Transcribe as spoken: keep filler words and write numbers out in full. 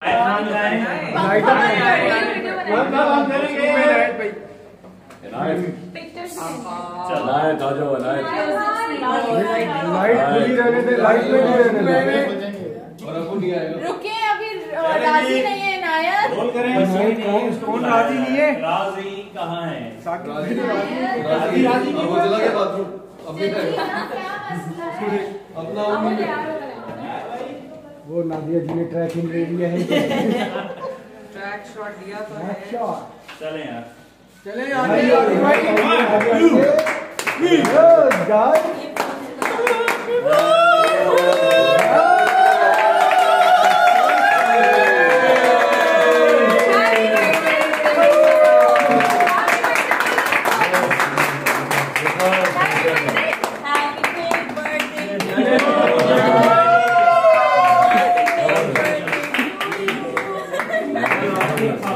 रुके अभी राजी नहीं है नायक। रोल करें। कौन राजी नहीं है? राजी कहाँ है? राजी राजी वो चला गया बाथरूम। अभी अपना वो नादिया जी ने ट्रैकिंग ले लिया है। ट्रैक शॉट दिया तो है। चले यार चले यार Happy birthday.